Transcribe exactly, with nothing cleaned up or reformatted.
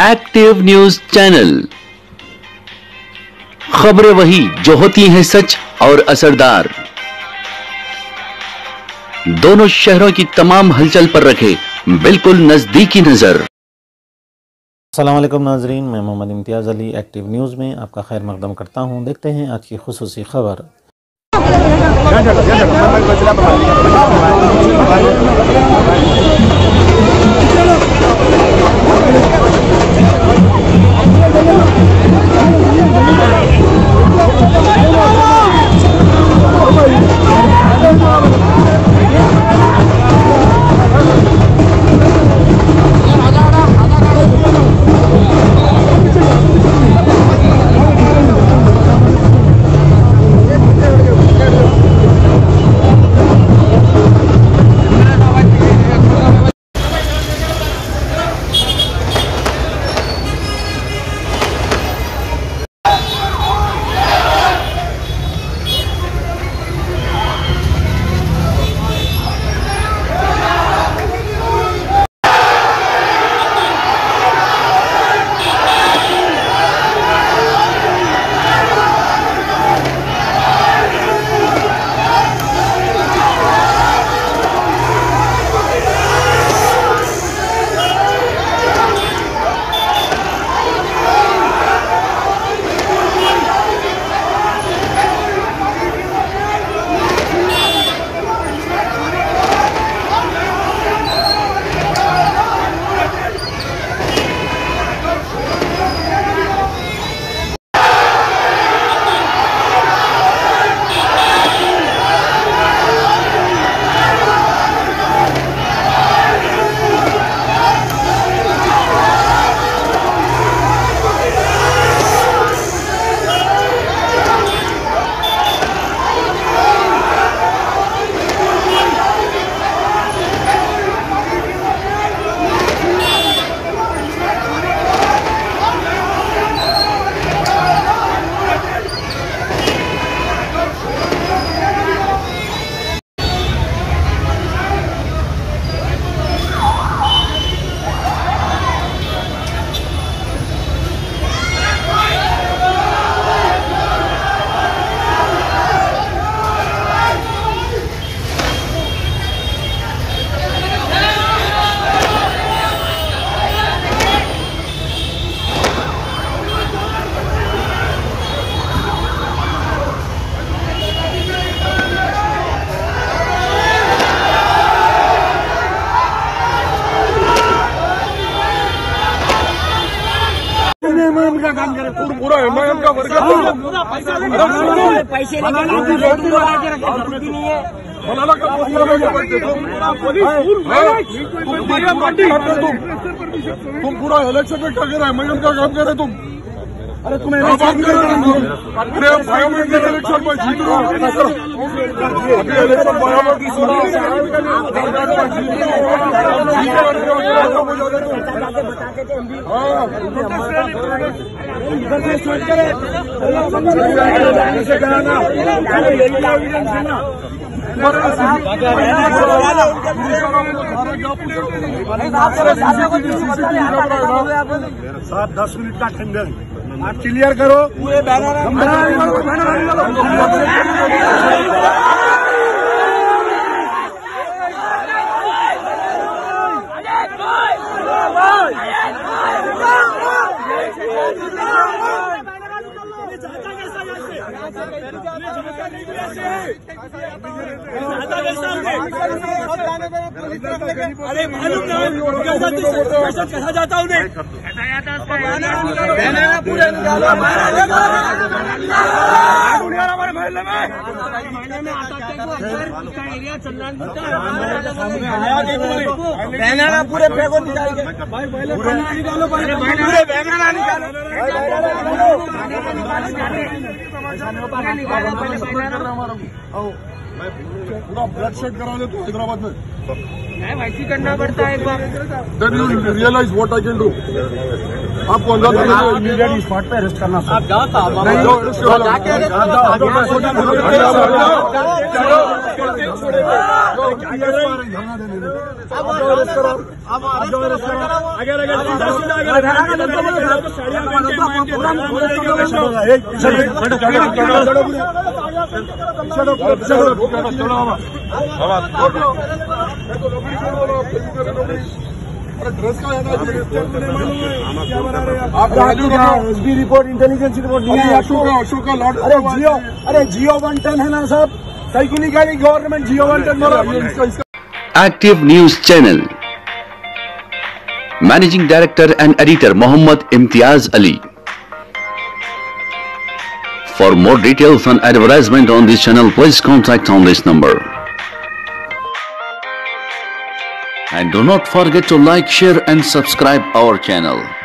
Active news channel. खबरें वही जो होती हैं सच और असरदार। दोनों शहरों की तमाम हलचल पर रखे बिल्कुल नजदीकी नजर। अस्सलाम वालेकुम नाजरीन, मैं मोहम्मद इम्तियाज़ अली एक्टिव न्यूज़ में आपका खैर मकदम करता हूं। देखते हैं आज की खुसूसी खबर। काम करे पूरा एमआईएम का वर्ग पैसे मलाला का तुम पूरा इलेक्शन में क्या करे एमआईएम का काम करे तुम। अरे तुम बात कर रहे हो अरे बायोमेट्रिक इलेक्शन में जीत रहे हो अभी इलेक्शन बायोमेट्रिक सात दस मिनट का टेंडर आप क्लियर करो पूरे बैनर अरे मालूम कहा जाता उन्हें पूरे हमारे महल्ले में एरिया चंद्रानपुर बैनर पूरे फेंको निकालो पूरे बैनर निकालो मैं पूरा ब्लड शेड करा ले तो हैदराबाद में वैसी करना पड़ता है एक बार। Then you realise what I can do. आपको अंदर इमीडिएट स्पॉट पे अरेस्ट करना। आप जाओ ड्रेस का है ना, एसबी रिपोर्ट, इंटेलिजेंस रिपोर्ट नहीं है। अशोक का अशोक का लॉट। अरे जियो, अरे जियो वन टेन है ना साहब, सही को निकाली गवर्नमेंट जियो वन टेन बोला। Active News Channel. Managing Director and Editor Mohammad Imtiaz Ali. For more details and advertisement on this channel, please contact on this number. And do not forget to like, share and subscribe our channel.